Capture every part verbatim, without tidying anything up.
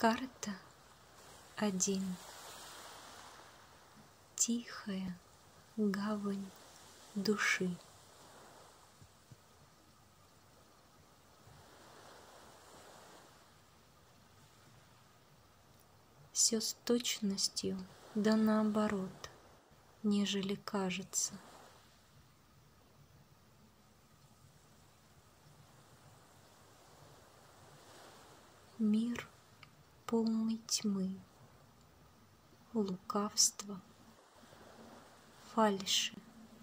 Карта один. Тихая гавань души. Все с точностью да наоборот, нежели кажется. Мир полный тьмы, лукавства, фальши,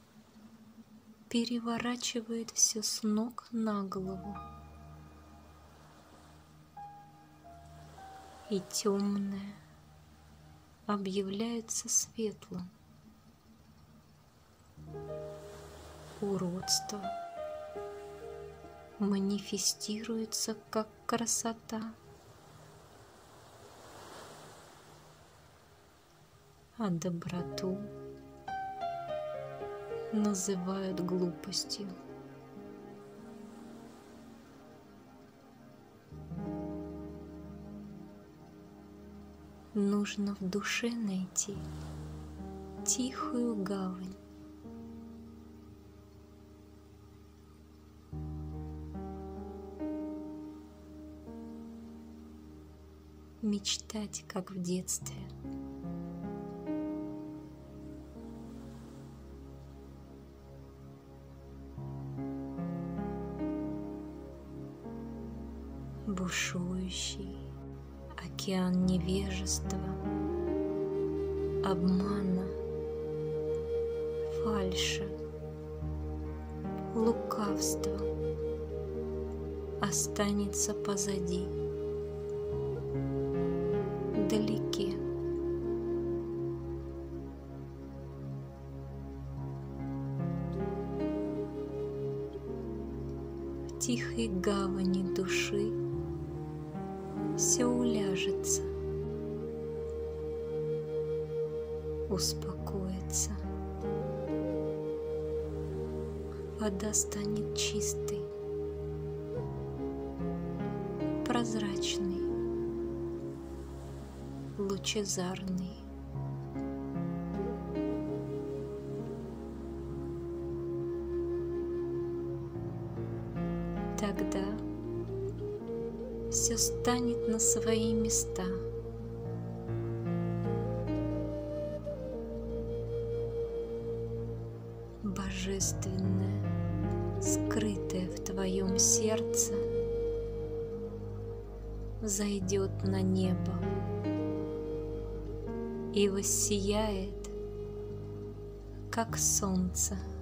переворачивает все с ног на голову. И темное объявляется светлым. Уродство манифестируется как красота, а доброту называют глупостью. Нужно в душе найти тихую гавань, мечтать, как в детстве. Бушующий океан невежества, обмана, фальши, лукавства останется позади, вдалеке. В тихой гавани души все уляжется, успокоится. Вода станет чистой, прозрачной, лучезарной. Тогда все станет на свои места. Божественное, скрытое в твоем сердце, зайдет на небо и воссияет, как солнце.